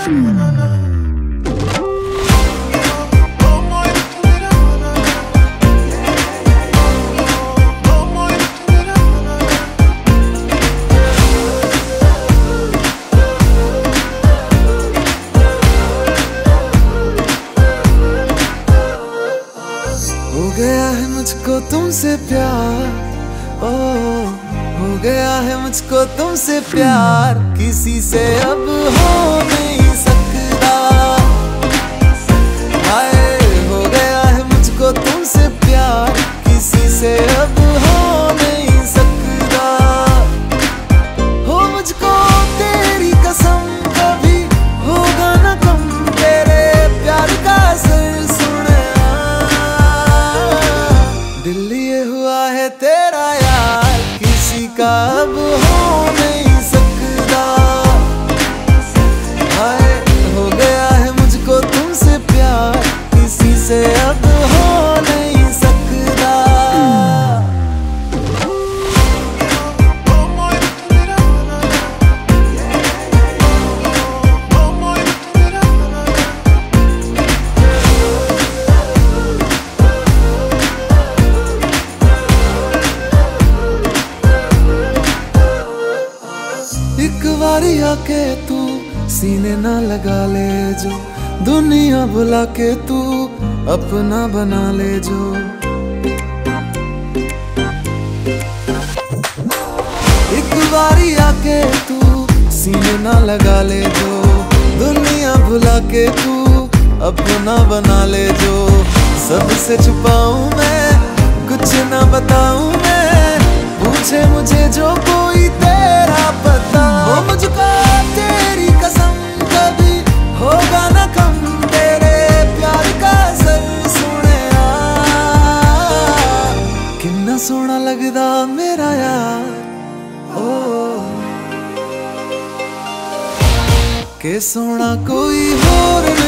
हो गया है मुझको तुमसे प्यार, ओ हो गया है मुझको तुमसे प्यार, किसी से अब हो नहीं सकता। हाय हो गया है मुझको तुमसे प्यार, किसी से अब हो नहीं सकता। हो मुझको तेरी कसम, कभी होगा ना कम तेरे प्यार का असर। दिल ये हुआ है तेरा यार, किसी का अब हो नहीं सकता। हाय हो गया है मुझको तुमसे प्यार, किसी से अब हो नहीं सकता। एक बारी आके तू सीने ना लगा ले जो, दुनिया बुला के तू अपना बना ले जो। एक बारी आके तू सीने ना लगा ले जो, दुनिया भुला के तू अपना बना ले जो। सबसे छुपाऊं मैं, कुछ ना बताऊं मैं, पूछे मुझे जो कोई तेरा पता। हो मुझको तेरी कसम, कभी होगा ना कम तेरे प्यार का असर। सुने कितना सोहना लगदा मेरा यार, ओ के सोहना कोई होर